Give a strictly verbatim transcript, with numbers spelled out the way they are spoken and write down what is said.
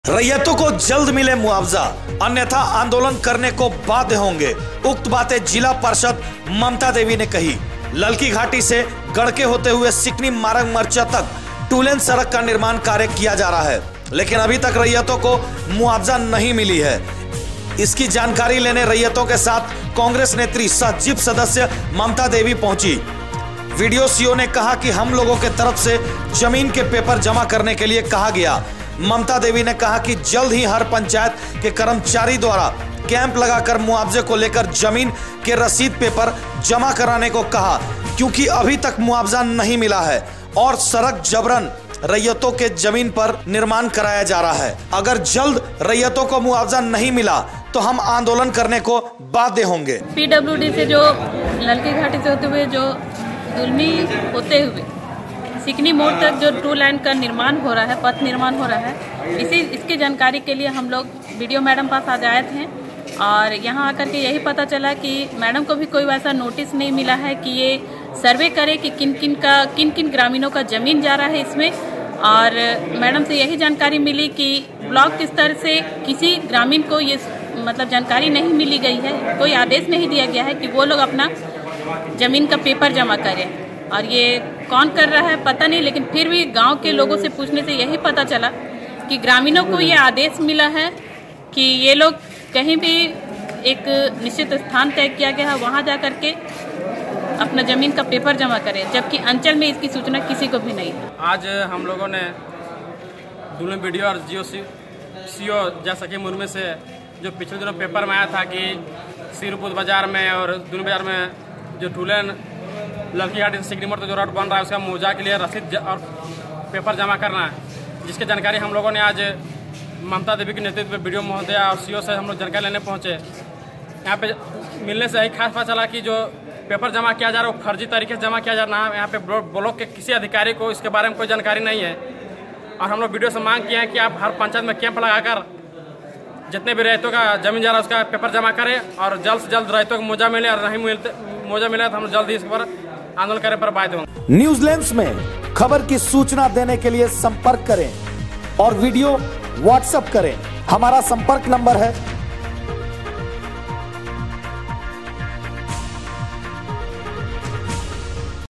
रैयतों को जल्द मिले मुआवजा, अन्यथा आंदोलन करने को बाध्य होंगे। उक्त बातें जिला पार्षद ममता देवी ने कही। ललकी घाटी से गड़के होते हुए सिकनी मार्ग मर्चा तक टू लेन सड़क का निर्माण कार्य किया जा रहा है, लेकिन अभी तक रैयतों को मुआवजा नहीं मिली है। इसकी जानकारी लेने रैयतों के साथ कांग्रेस नेत्री सह जिप सदस्य ममता देवी पहुंची। वीडियो सीओ ने कहा कि हम लोगों के तरफ से जमीन के पेपर जमा करने के लिए कहा गया। ममता देवी ने कहा कि जल्द ही हर पंचायत के कर्मचारी द्वारा कैंप लगाकर मुआवजे को लेकर जमीन के रसीद पेपर जमा कराने को कहा, क्योंकि अभी तक मुआवजा नहीं मिला है और सड़क जबरन रैयतों के जमीन पर निर्माण कराया जा रहा है। अगर जल्द रैयतों को मुआवजा नहीं मिला तो हम आंदोलन करने को बाध्य होंगे। पीडब्ल्यूडी से जो ललकी घाटी से होते हुए जो दुलमी होते हुए सिकनी मोड़ तक जो टू लाइन का निर्माण हो रहा है, पथ निर्माण हो रहा है, इसी इसकी जानकारी के लिए हम लोग वीडियो मैडम पास आज आए थे और यहाँ आकर के यही पता चला कि मैडम को भी कोई वैसा नोटिस नहीं मिला है कि ये सर्वे करे कि किन किन का किन किन ग्रामीणों का जमीन जा रहा है इसमें। और मैडम से यही जानकारी मिली कि ब्लॉक स्तर से किसी ग्रामीण को ये मतलब जानकारी नहीं मिली गई है, कोई आदेश नहीं दिया गया है कि वो लोग अपना जमीन का पेपर जमा करें। और ये कौन कर रहा है पता नहीं, लेकिन फिर भी गांव के लोगों से पूछने से यही पता चला कि ग्रामीणों को ये आदेश मिला है कि ये लोग कहीं भी एक निश्चित स्थान तय किया गया है, वहां जा करके अपना जमीन का पेपर जमा करें, जबकि अंचल में इसकी सूचना किसी को भी नहीं है। आज हम लोगों ने दुलमी वीडियो और जियो सी सीओ जैसा मुर्मे से जो पिछले दिनों पेपर में आया था कि सिरपुर बाजार में और दुलमी बाजार में जो टूलेन ललकी घाटी से सिकनी मोड़ तक जो रोड बन रहा है उसका मुआवजा के लिए रसीद और पेपर जमा करना है, जिसकी जानकारी हम लोगों ने आज ममता देवी के नेतृत्व में वीडियो महोदय और सीओ से हम लोग जानकारी लेने पहुंचे। यहाँ पे मिलने से यही खास पता चला कि जो पेपर जमा किया जा रहा है वो फर्जी तरीके से जमा किया जा रहा है। यहाँ पे ब्लॉक के किसी अधिकारी को इसके बारे में कोई जानकारी नहीं है और हम लोग वीडियो से मांग किए हैं कि आप हर पंचायत में कैंप लगाकर जितने भी रैयतों का जमीन जा रहा है उसका पेपर जमा करें और जल्द से जल्द रैयतों को मुआवजा मिले, और नहीं मिलते मुआवजा मिले तो हम जल्द ही इस पर आंदोलन करने पर बाध्य होंगे। न्यूज लेंस में खबर की सूचना देने के लिए संपर्क करें और वीडियो व्हाट्सएप करें। हमारा संपर्क नंबर है